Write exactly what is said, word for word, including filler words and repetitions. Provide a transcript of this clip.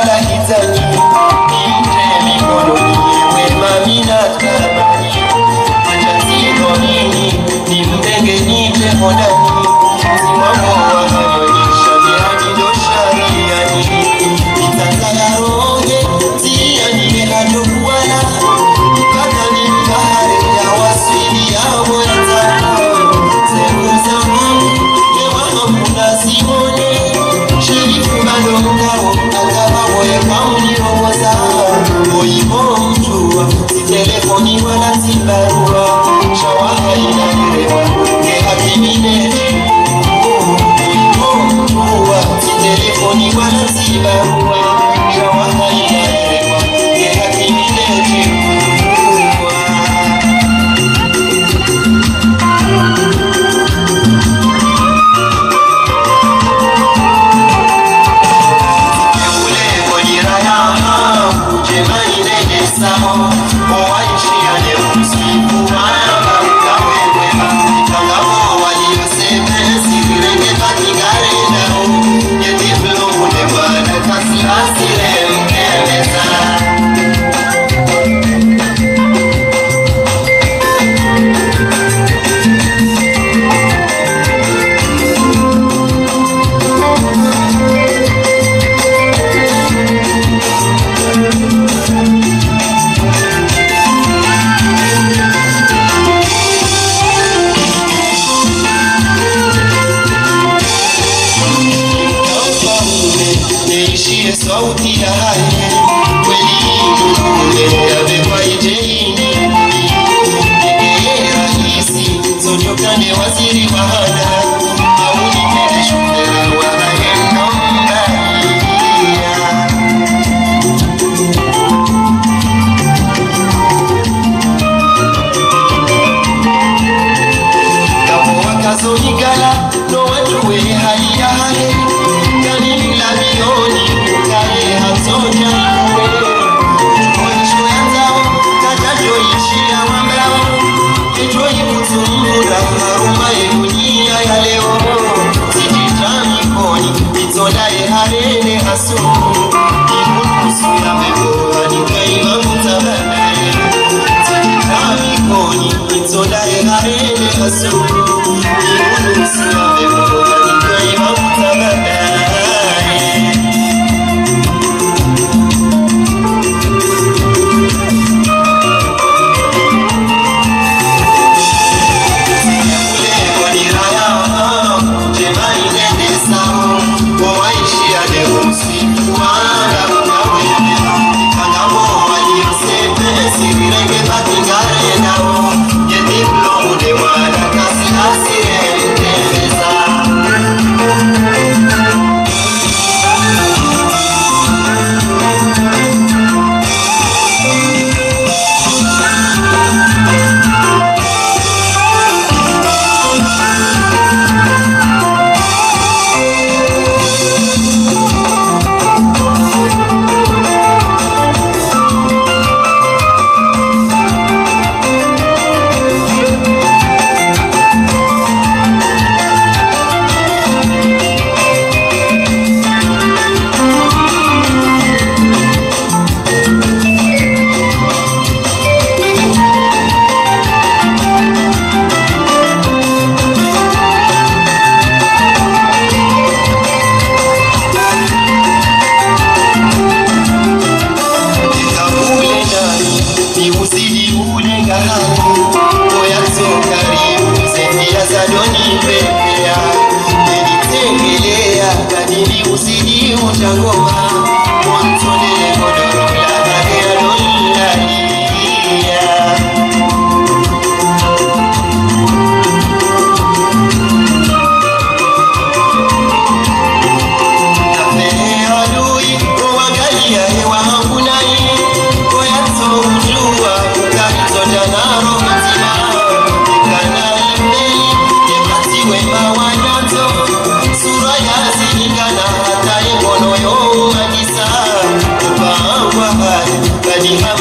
la hitani nje mikononi wema mina tamani majazino nini ni mbenge nipe hodani simamo wa hayonisha mihani doshariani itanzala roge ziyani hatokuwana katani mkahare ya wasili ya mwenzako sehemu zamani yewa muna simone shirifu bado mkao akaba moye kauni romoza oyibo mjua si telefoni wala si barua shawaha inagirewa ke hakimine oyibo mjua si telefoni wala si barua shawaha inagirewa ke hakimine sauti ya haye kweli mkule abekwa ijeni ikeye rahisi zonyokane waziri wahana au nipele shufere wanaye mnombaia kapo wakazonyigala no watuwe hali ya haye kanini la mioni kale hazoja iwe tukoisho ya zao katajo ishi ya wambao ejo ikutumbura haruma elunia ya leo sijitami koni itola e harene hasu ikunusu ya mego anikaima mutabanaye sijitami koni itola e harene hasu ikunusu ya mego anikaima mutabanaye Hadi